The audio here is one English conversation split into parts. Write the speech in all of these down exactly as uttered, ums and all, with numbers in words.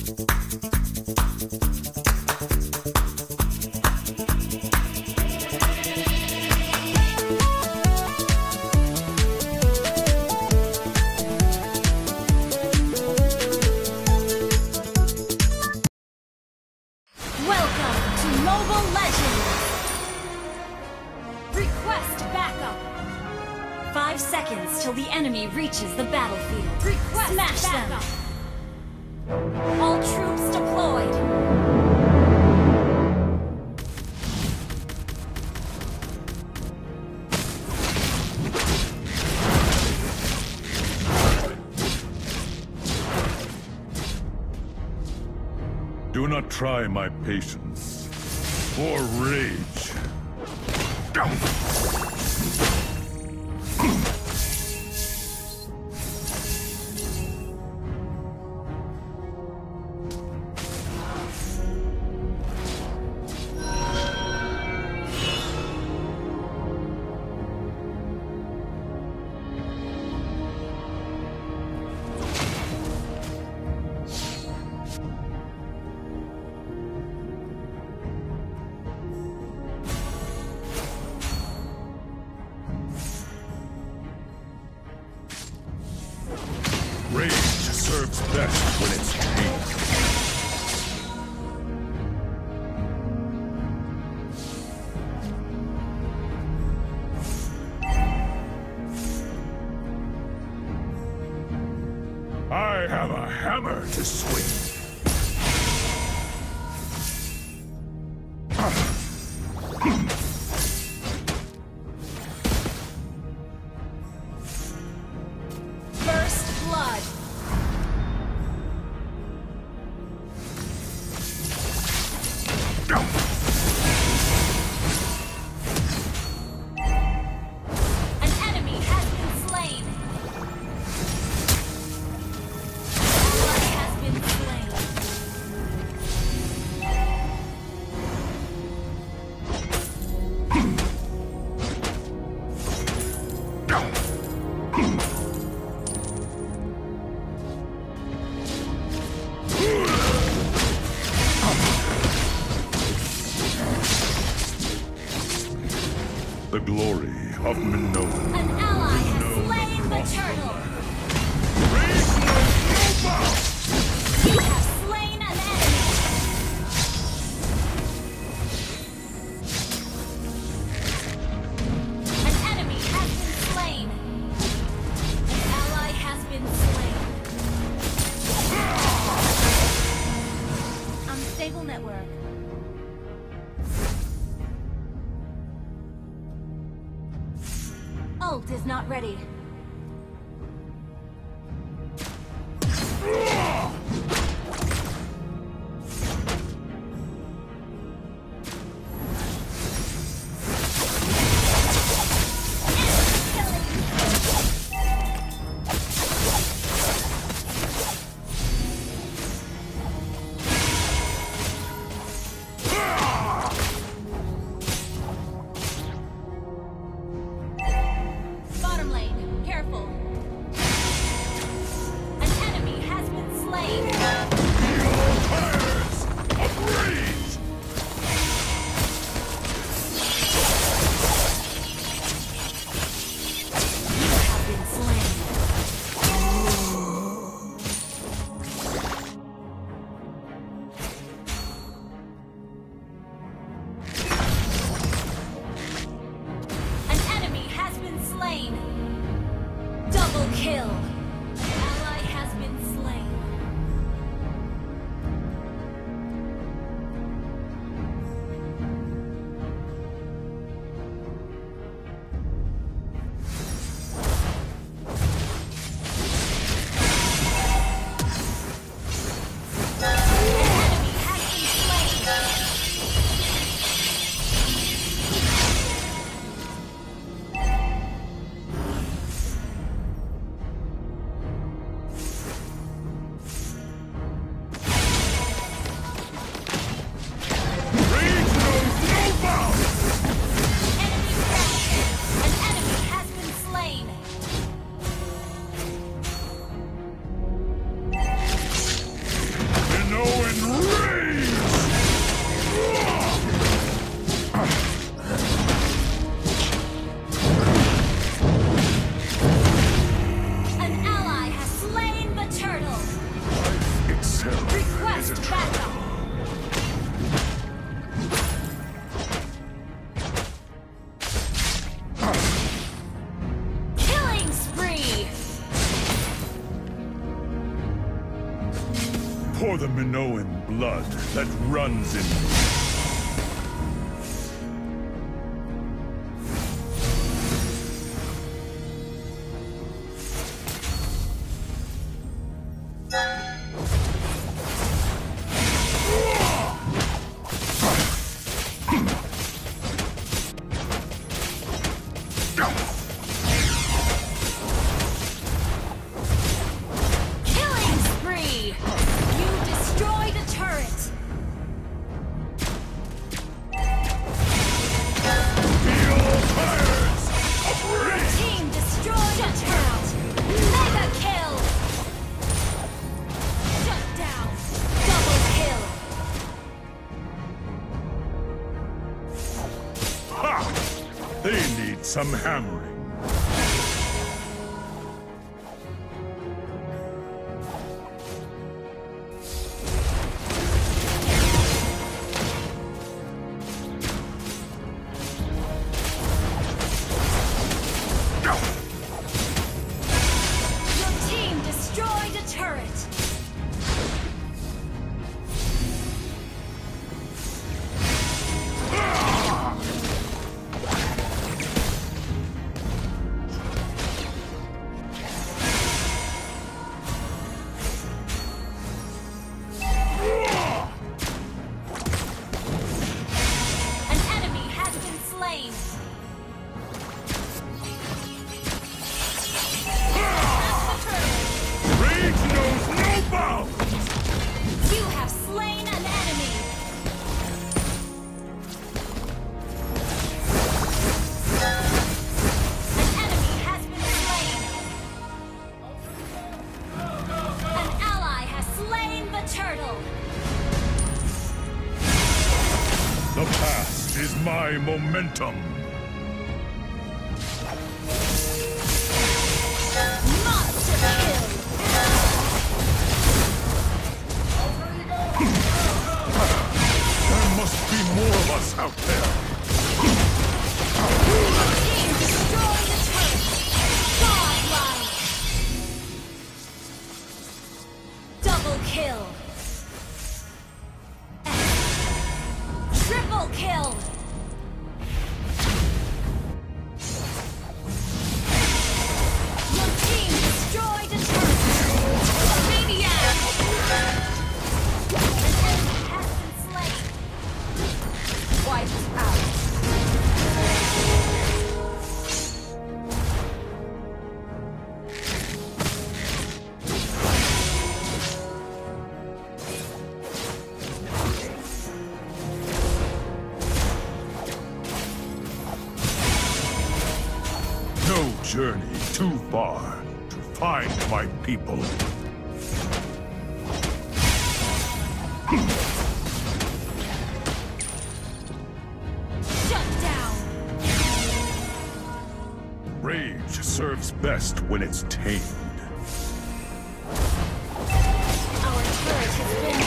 Five seconds till the enemy reaches the battlefield. Request Smash backup. them! All troops deployed! Do not try my patience or rage. Rage serves best when it's chained. I have a hammer to swing. The glory of Minotaur. An ally has slain the turtle! Raise like no bow! You have slain an enemy! An enemy has been slain! An ally has been slain! Unstable network. Ult is not ready. Bottom lane. is a backup. Killing spree. For the Minoan blood that runs in me. Killing spree. You destroyed a turret. Feel fires of Your rage! team destroyed a turret. Mega kill. Shut down. Double kill. Ha! They need some hammering. Your team destroyed a turret. An enemy has been slain. That's the turtle. Rage knows no bounds! You have slain an enemy. An enemy has been slain. An ally has slain the turtle. The past is my momentum. Monster kill. There must be more of us out there. Team destroy the turret. Godlike. Double kill. Triple kill. Your team destroyed a turret. Maniac. An enemy has been slain. Wiped out. No journey too far to find my people. Shut down. Rage serves best when it's tamed. Our turret has been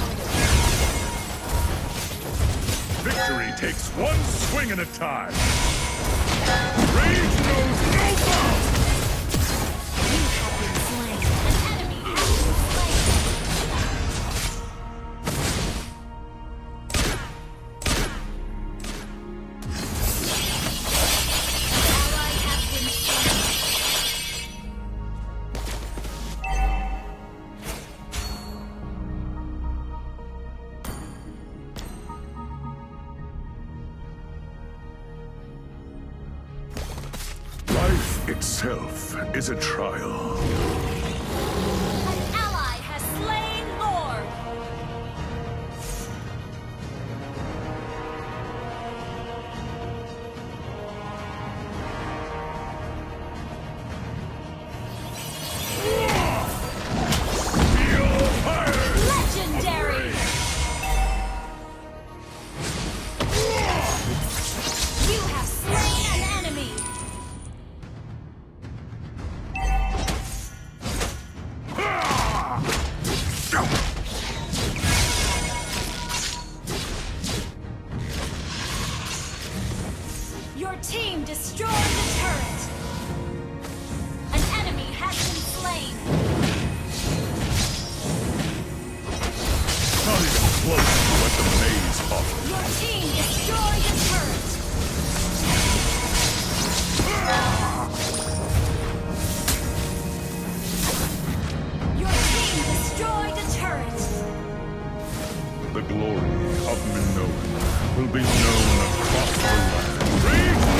destroyed. Victory takes one swing at a time. Rage knows no bounds! You have been slain. An enemy has been slain. An ally has been slain. Life itself is a trial. An ally has slain Lord. Feel fire! Legendary. You have slain an enemy. destroyed the turret. An enemy has been slain. Not even close to what the maze offers. Your team destroyed the turret. Your team destroyed the turret. The glory of Minotaur will be known across the land. Rage